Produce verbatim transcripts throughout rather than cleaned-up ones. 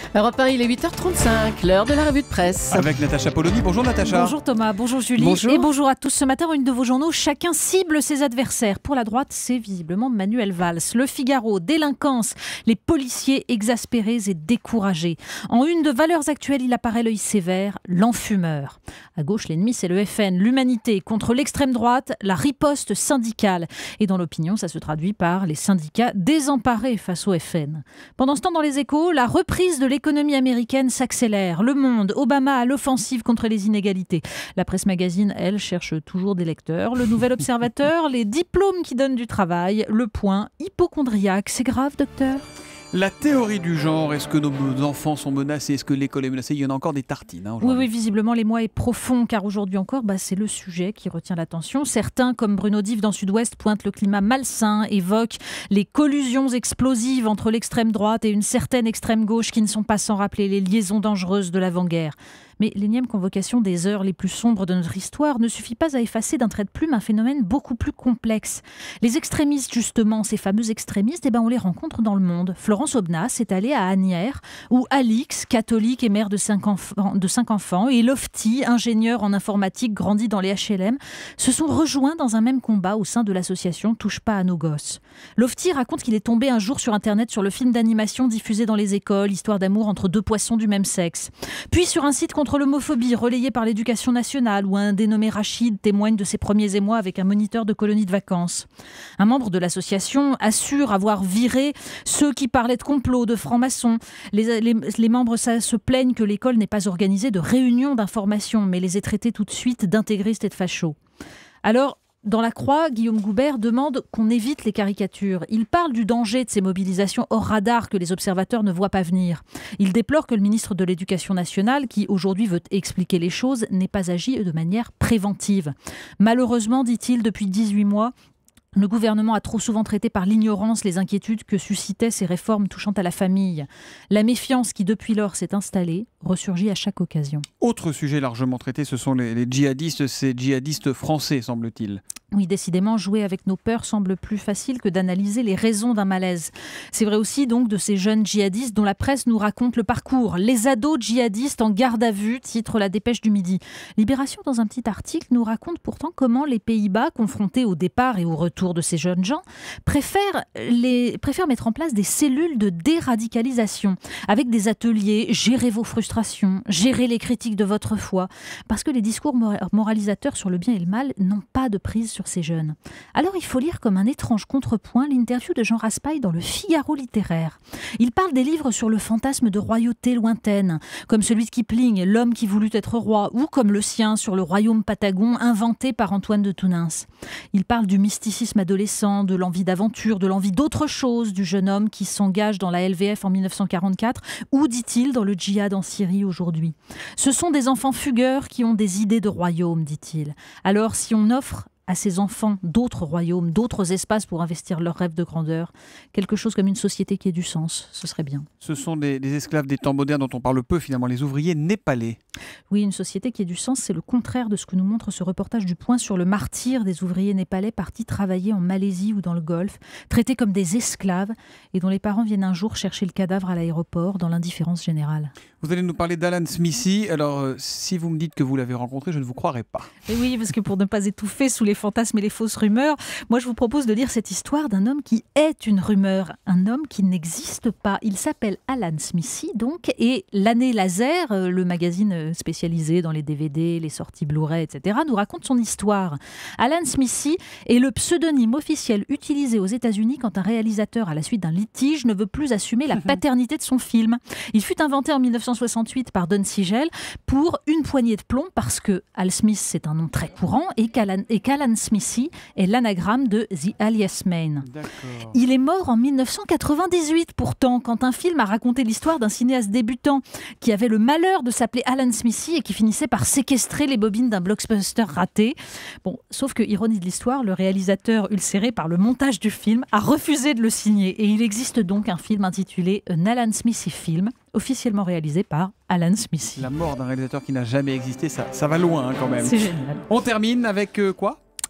Europe un, il est huit heures trente-cinq, l'heure de la revue de presse. Avec Natacha Polony. Bonjour Natacha. Bonjour Thomas, bonjour Julie. Bonjour. Et bonjour à tous. Ce matin, une de vos journaux, chacun cible ses adversaires. Pour la droite, c'est visiblement Manuel Valls. Le Figaro, délinquance, les policiers exaspérés et découragés. En une de Valeurs Actuelles, il apparaît l'œil sévère, l'enfumeur. À gauche, l'ennemi, c'est le F N, l'humanité. Contre l'extrême droite, la riposte syndicale. Et dans l'opinion, ça se traduit par les syndicats désemparés face au F N. Pendant ce temps, dans les Échos, la reprise de l'économie américaine s'accélère. Le Monde, Obama à l'offensive contre les inégalités. La Presse Magazine, elle, cherche toujours des lecteurs. Le Nouvel Observateur, les diplômes qui donnent du travail. Le Point, hypocondriaque. C'est grave, docteur ? La théorie du genre, est-ce que nos enfants sont menacés? Est-ce que l'école est menacée? Il y en a encore des tartines. Hein, oui, oui, visiblement, l'émoi est profond, car aujourd'hui encore, bah, c'est le sujet qui retient l'attention. Certains, comme Bruno Dive dans Sud-Ouest, pointent le climat malsain, évoquent les collusions explosives entre l'extrême droite et une certaine extrême gauche qui ne sont pas sans rappeler les liaisons dangereuses de l'avant-guerre. Mais l'énième convocation des heures les plus sombres de notre histoire ne suffit pas à effacer d'un trait de plume un phénomène beaucoup plus complexe. Les extrémistes, justement, ces fameux extrémistes, eh ben on les rencontre dans le monde. Florence Aubenas est allée à Asnières, où Alix, catholique et mère de cinq enfants, de cinq enfants, et Lofty, ingénieur en informatique grandi dans les H L M, se sont rejoints dans un même combat au sein de l'association Touche pas à nos gosses. Lofty raconte qu'il est tombé un jour sur Internet sur le film d'animation diffusé dans les écoles, histoire d'amour entre deux poissons du même sexe. Puis sur un site contre l'homophobie relayé par l'éducation nationale où un dénommé Rachid témoigne de ses premiers émois avec un moniteur de colonie de vacances. Un membre de l'association assure avoir viré ceux qui parlaient de complot, de francs-maçons. Les, les, les membres ça, se plaignent que l'école n'ait pas organisé de réunions d'information, mais les ait traités tout de suite d'intégristes et de fachos. Alors, dans La Croix, Guillaume Goubert demande qu'on évite les caricatures. Il parle du danger de ces mobilisations hors radar que les observateurs ne voient pas venir. Il déplore que le ministre de l'Éducation nationale, qui aujourd'hui veut expliquer les choses, n'ait pas agi de manière préventive. Malheureusement, dit-il, depuis dix-huit mois, le gouvernement a trop souvent traité par l'ignorance les inquiétudes que suscitaient ces réformes touchant à la famille. La méfiance qui, depuis lors, s'est installée, ressurgit à chaque occasion. Autre sujet largement traité, ce sont les, les djihadistes, ces djihadistes français, semble-t-il. Oui, décidément, jouer avec nos peurs semble plus facile que d'analyser les raisons d'un malaise. C'est vrai aussi donc de ces jeunes djihadistes dont la presse nous raconte le parcours. Les ados djihadistes en garde à vue, titre la Dépêche du Midi. Libération, dans un petit article, nous raconte pourtant comment les Pays-Bas, confrontés au départ et au retour de ces jeunes gens, préfèrent, les, préfèrent mettre en place des cellules de déradicalisation, avec des ateliers, gérer vos frustrations, gérer les critiques de votre foi, parce que les discours moralisateurs sur le bien et le mal n'ont pas de prise sur ces jeunes. Alors il faut lire comme un étrange contrepoint l'interview de Jean Raspail dans le Figaro littéraire. Il parle des livres sur le fantasme de royauté lointaine, comme celui de Kipling, L'homme qui voulut être roi, ou comme le sien sur le royaume patagon inventé par Antoine de Tounens. Il parle du mysticisme adolescent, de l'envie d'aventure, de l'envie d'autre chose du jeune homme qui s'engage dans la L V F en mille neuf cent quarante-quatre, ou, dit-il, dans le djihad en Syrie aujourd'hui. Ce sont des enfants fugueurs qui ont des idées de royaume, dit-il. Alors si on offre à ces enfants d'autres royaumes, d'autres espaces pour investir leurs rêves de grandeur, quelque chose comme une société qui ait du sens, ce serait bien. Ce sont des, des esclaves des temps modernes dont on parle peu finalement, les ouvriers népalais. Oui, une société qui ait du sens, c'est le contraire de ce que nous montre ce reportage du Point sur le martyre des ouvriers népalais partis travailler en Malaisie ou dans le Golfe, traités comme des esclaves et dont les parents viennent un jour chercher le cadavre à l'aéroport dans l'indifférence générale. Vous allez nous parler d'Alan Smithy. Alors, euh, si vous me dites que vous l'avez rencontré, je ne vous croirai pas. Et oui, parce que pour ne pas étouffer sous les fantasmes et les fausses rumeurs, moi je vous propose de lire cette histoire d'un homme qui est une rumeur, un homme qui n'existe pas. Il s'appelle Alan Smithy, donc, et l'année laser, le magazine spécialisé dans les D V D, les sorties Blu-ray, et cetera, nous raconte son histoire. Alan Smithy est le pseudonyme officiel utilisé aux États-Unis quand un réalisateur, à la suite d'un litige, ne veut plus assumer la paternité de son film. Il fut inventé en mille neuf cent soixante-huit par Don Siegel pour une poignée de plomb parce que Al Smith, c'est un nom très courant, et qu'Alan, et qu'Alan Smithy est l'anagramme de The Alias Man. D'accord. Il est mort en mille neuf cent quatre-vingt-dix-huit pourtant, quand un film a raconté l'histoire d'un cinéaste débutant qui avait le malheur de s'appeler Alan Smithy et qui finissait par séquestrer les bobines d'un blockbuster raté. Bon, sauf que, ironie de l'histoire, le réalisateur, ulcéré par le montage du film, a refusé de le signer. Et il existe donc un film intitulé An Alan Smithy Film, officiellement réalisé par Alan Smithy. La mort d'un réalisateur qui n'a jamais existé, ça, ça va loin hein, quand même. C'est génial. On termine avec euh, quoi ?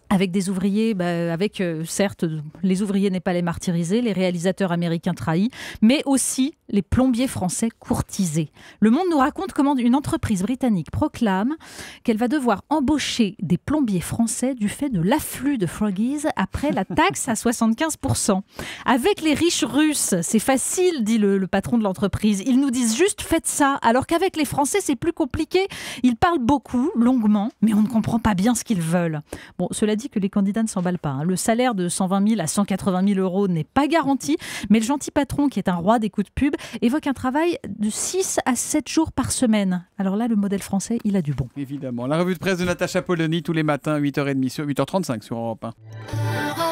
avec des ouvriers, bah, avec euh, certes, les ouvriers népalais martyrisés, les réalisateurs américains trahis, mais aussi les plombiers français courtisés. Le Monde nous raconte comment une entreprise britannique proclame qu'elle va devoir embaucher des plombiers français du fait de l'afflux de froggies après la taxe à soixante-quinze pour cent. Avec les riches russes, c'est facile, dit le, le patron de l'entreprise. Ils nous disent juste faites ça, alors qu'avec les Français, c'est plus compliqué. Ils parlent beaucoup, longuement, mais on ne comprend pas bien ce qu'ils veulent. Bon, cela dit que les candidats ne s'emballent pas. Hein. Le salaire de cent vingt mille à cent quatre-vingt mille euros n'est pas garanti, mais le gentil patron, qui est un roi des coups de pub, évoque un travail de six à sept jours par semaine. Alors là, le modèle français, il a du bon. Évidemment. La revue de presse de Natacha Polony tous les matins, huit heures trente sur huit heures trente-cinq sur Europe un.